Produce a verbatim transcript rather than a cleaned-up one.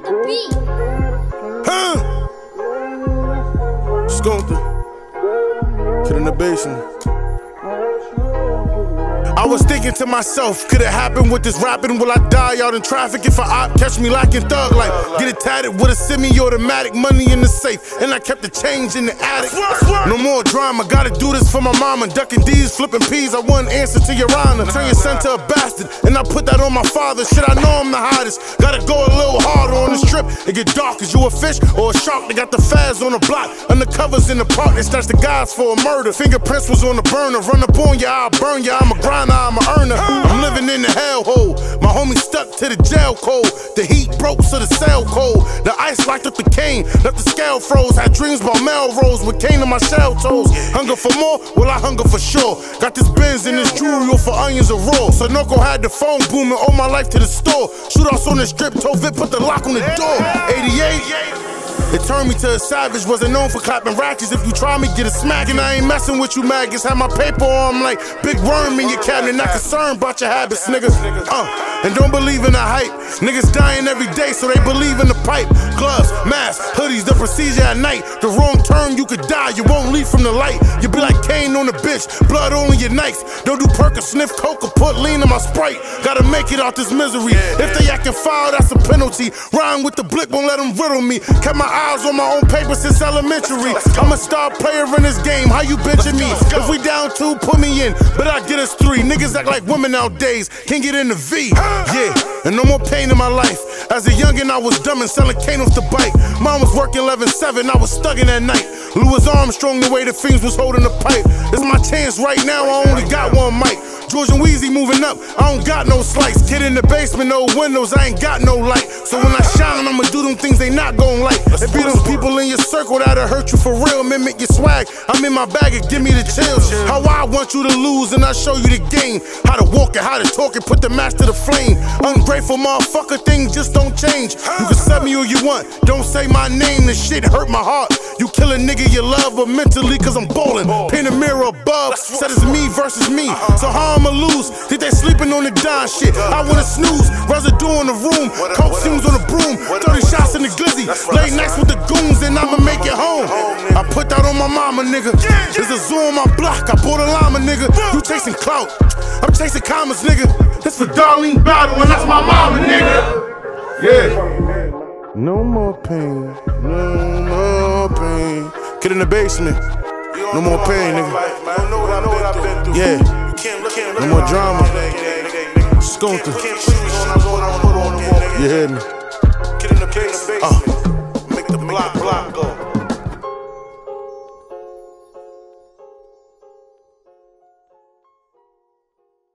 the beat. Huh? Skunter. Kid in the basement. I was thinking to myself, could it happen with this rapping? Will I die out in traffic if a op catch me lacking thug life? Get it tatted with a semi-automatic, money in the safe, and I kept the change in the attic. No more drama, gotta do this for my mama. Ducking D's, flipping P's, I wouldn't answer to your honor. Turn your son to a bastard, and I put that on my father. Shit, I know I'm the hottest. Gotta go a little harder on the strip. It get dark, is you a fish or a shark? They got the fads on the block, undercovers in the park. They snatched the guys for a murder. Fingerprints was on the burner. Run up on ya, I'll burn ya. I'm a grinder, I'm a earner. I'm living in the hellhole. My homie stuck to the jail code. The heat broke, so the cell cold. The ice locked up the cane, left the scale froze. Had dreams about Melrose with cane on my shell toes. Hunger for more? Well, I hunger for sure. Got this Benz and this jewelry for onions and raw. Sunoco had the phone booming all my life to the store. Shootouts on the strip, told Vip put the lock on the door. eighty-eight. It turned me to a savage, wasn't known for clapping ratchets. If you try me, get a smack. And I ain't messing with you maggots. Have my paper on like big worm in your cabinet. Not concerned about your habits, nigga. Uh, and don't believe in the hype. Niggas dying every day, so they believe in the pipe. Gloves, masks, hoodies, the procedure at night. The wrong turn, you could die, you won't leave from the light. You be like Kane on the bitch, blood on your Nikes. Don't do perk or sniff coke or put lean in my Sprite. Gotta make it out this misery. If they acting foul, that's a penalty. Rhyme with the blick, won't let them riddle me. Kept my eyes on my own paper since elementary. I'm a star player in this game, how you benching me? If we down two, put me in, but I get us three. Niggas act like women nowadays, can't get in the V. Yeah, and no more pain in my life. As a youngin', I was dumb and selling cane off the bike. Mom was working eleven seven, I was stugging at night. Louis Armstrong, the way the fiends was holding the pipe. It's my chance right now, I only got one mic. George and Weezy moving up, I don't got no slice. Kid in the basement, no windows, I ain't got no light. So when I shine, I'ma do them things they not gon' like. It be them people in your circle that'll hurt you for real, mimic your swag. I'm in my bag and give me the chills. How I want you to lose and I show you the game. How to walk it, how to talk it, put the match to the flame. Ungrateful motherfucker, things just don't change. You can sub me who you want, don't say my name, this shit hurt my heart. You kill a nigga you love, but mentally cause I'm ballin'. Paint a mirror above, said it's me versus me. So how I'ma lose? Think they sleeping on the dime shit. I wanna snooze, residue in the room, coke fumes on the broom, thirty shots in the glizzy, late nights with the goons, and I'ma make it home. I put that on my mama, nigga. There's a zoo on my block, I bought a llama, nigga. You chasing clout, I'm chasing commas, nigga. This for Darlene Battle, and that's my mama, nigga. Yeah. No more pain, no more pain. Get in the basement. No more pain, nigga. Yeah. No more drama. Skunter. You hear me? Uh. Make the block block go.